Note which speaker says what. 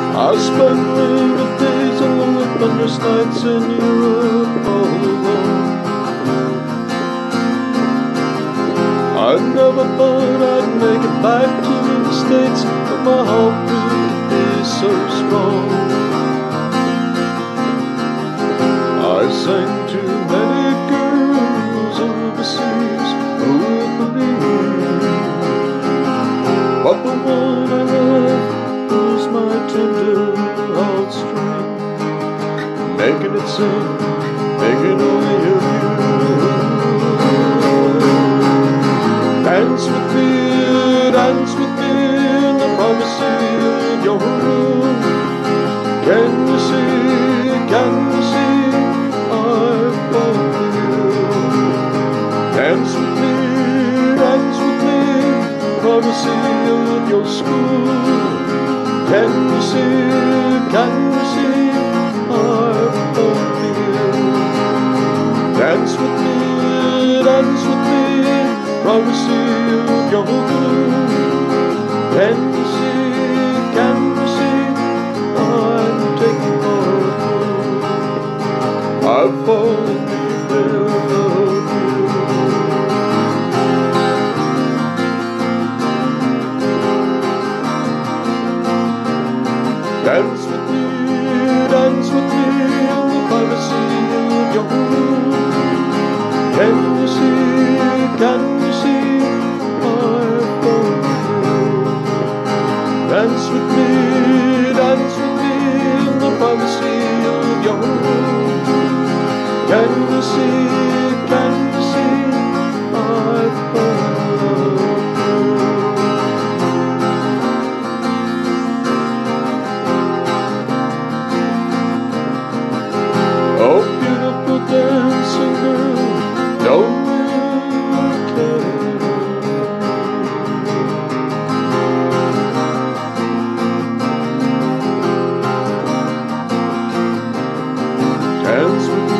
Speaker 1: I spent winter days along with thunderous nights in Europe all alone. I never thought I'd make it back to the States, but my heart would be so strong. I sang to many girls overseas who would believe, but the one I loved was my tender heartstring, making it sing, making only of you. Dance with me in the privacy of your room. Can you see, I've fallen for you. Dance with me, privacy of your school. Can you see, I've fallen for you. Dance with me, privacy of your room. Can you see, I'm taking for a fool. I've fallen in love with you. Dance with me in the privacy of your room. Can you see, I've fallen for you. Dance with me in the privacy of your room. Can you see, I've fallen for you. Oh, beautiful dancing girl, don't you care? Dance with me